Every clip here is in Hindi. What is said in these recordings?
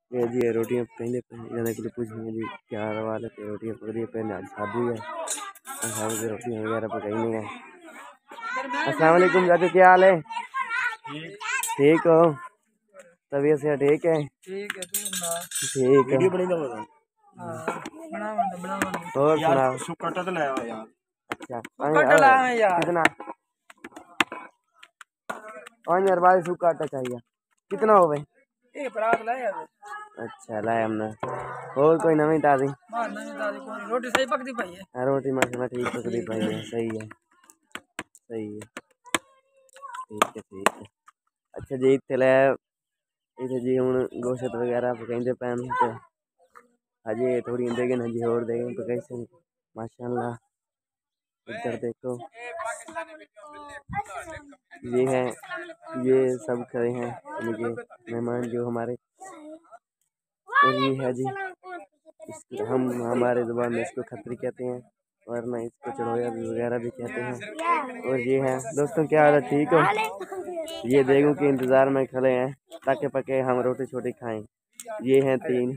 ये जी रोटियाँ पहले जाने के लिए पूछ रही जी क्या रवाल है। रोटियाँ पक रही है, पहले आज शादी है, रोटियाँ वगैरह पकाई है। अस्सलाम वालेकुम चाचा, क्या हाल है? ठीक हो? तबीयत से ठीक है? ठीक है, ठीक है। और सुनाओ। अच्छा कितना? 5,000 बाद सूखा आटा चाहिए। कितना हो भाई? अच्छा लाया हमने। और कोई नवी ताजी? रोटी सही पकती पाई है। रोटी मैं ठीक पकती पाई है। सही है, सही है, ठीक है, ठीक है। अच्छा जी इतने इतने जी हूँ गोश्त वगैरह पकते पैन तो हजे थोड़ी देगे हजी और देगे पकाई माशाल्लाह। इधर देखो ये है, ये सब खड़े हैं इनके मेहमान जो हमारे। और ये है जी हम हमारे जुबान में इसको खत्री कहते हैं, वरना इसको चढ़ोया वगैरह भी कहते हैं। और ये है दोस्तों, क्या हाल है? ठीक हो? ये देगों के इंतज़ार में खड़े हैं ताकि पके हम रोटी छोटी खाएं। ये हैं 3।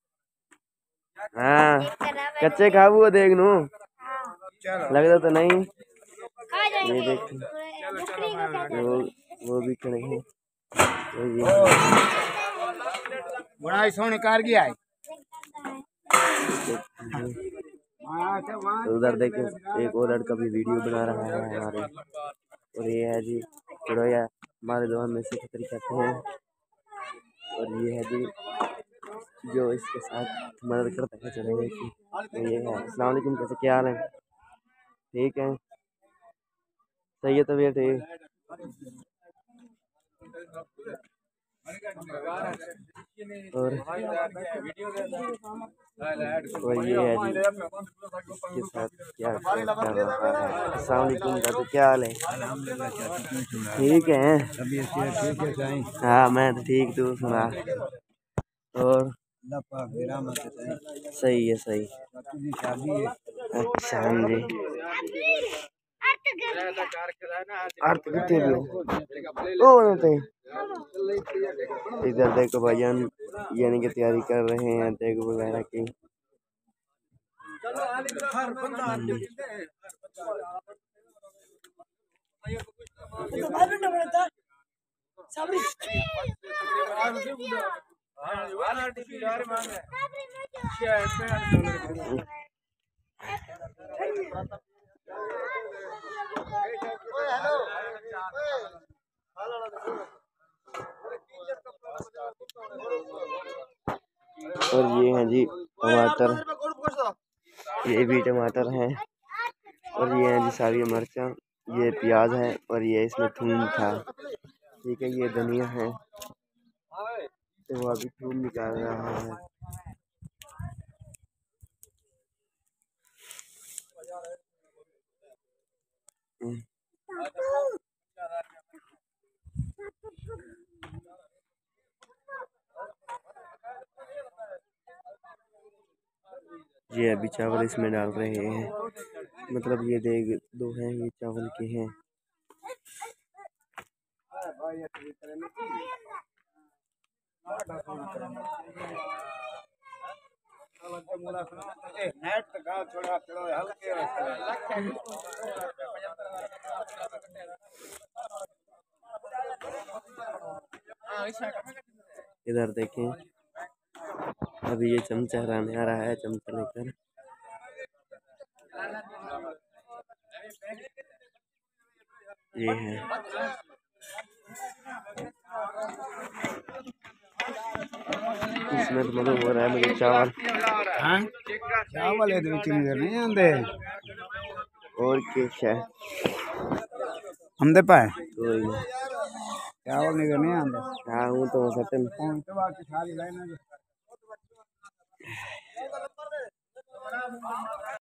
हाँ कच्चे खाबू देख नू लगता तो नहीं। ये देखो वो भी खड़े हैं। बड़ा सोने कार गया है। तो उधर देखो एक और लड़का भी वीडियो बना रहा है हमारे। और ये है जी चढ़ोया हमारे दुकान में से खतरी कहते हैं। और ये है जी जो इसके साथ मदद करता है चढ़ने की, तो ये है। अस्सलाम वालेकुम, कैसे क्या हाल है? ठीक है, सही है तबीयत ठीक। और ये है जी इसके साथ क्या कर रहा है। अस्सलाम वालेकुम चाचा, क्या हाल है? ठीक है। हाँ मैं तो ठीक, तू सुना? और सही है, सही। अच्छा हाँ जी अर्थ कितने भी ओ नहीं। इधर देखो भाईजान यानी कि तैयारी कर रहे हैं देग वगैरह की। और ये हैं जी टमाटर, ये भी टमाटर हैं। और ये हैं जी सारी मिर्चा, ये प्याज है और ये इसमें थूम था। ठीक है, ये धनिया है तो वो अभी थूम निकाल रहा है। ये अभी चावल इसमें डाल रहे हैं, मतलब ये देग 2 हैं, ये चावल के हैं। इधर देखें अभी ये चमचा हराने आ रहा है, चमचा लेकर। ये है इसमें तो मतलब हो रहा है मुझे चावल। हाँ चावल है तो नहीं आंदे और क्या है हम दे पाए कोई नहीं। चावल नहीं आंदे। हाँ हूँ तो सटन तो बाकी सारी लाइन